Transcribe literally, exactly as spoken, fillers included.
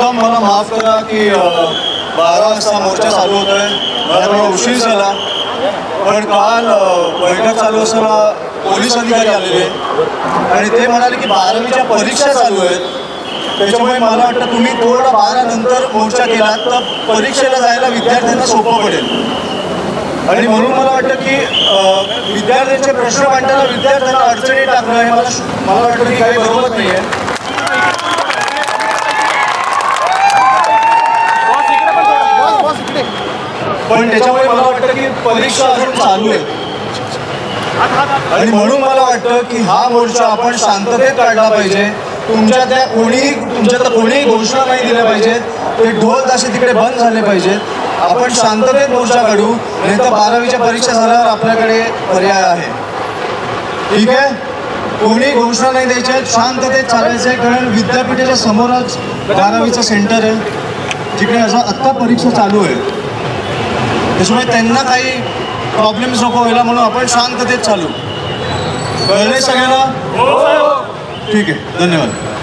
प्रथम मला माफ करा की बारा वाजता मोर्चा चालू होतोय, मला थोडा उशीर झाला, पण काल बैठक चालू असताना पोलीस अधिकारी आलेले आणि ते म्हणाले की बारावीच्या परीक्षा चालू आहेत, त्याच्यामुळे मला वाटतं तुम्ही थोडा बारा नंतर मोर्चा केला तर परीक्षेला जायला विद्यार्थ्यांना सोपं पडेल. आणि म्हणून मला वाटतं की विद्यार्थ्यांचे प्रश्न मांडताना विद्यार्थ्यांना अडचणी टाकणं हे मला मला वाटतं की काही बरोबर नाही आहे. पण त्याच्यामुळे मला वाटतं की परीक्षा अजून चालू आहे आणि म्हणून मला वाटतं की हा मोर्चा आपण शांततेत काढला पाहिजे. तुमच्या त्या कोणी तुमच्या तर कोणीही घोषणा नाही दिल्या पाहिजेत, ते ढोल ताशे तिकडे बंद झाले पाहिजेत. आपण शांततेत मोर्चा काढू, नाही तर बारावीच्या परीक्षा झाल्यावर आपल्याकडे पर्याय आहे. ठीक आहे, कोणी घोषणा नाही द्यायच्या, शांततेत चालायचं आहे. कारण विद्यापीठाच्या समोरच बारावीचं सेंटर आहे, जिकडे असं आत्ता परीक्षा चालू आहे, त्याच्यामुळे त्यांना काही प्रॉब्लेम्स नको व्हायला म्हणून आपण शांततेत चालू. कळले सगळ्यांना? ठीक आहे, धन्यवाद.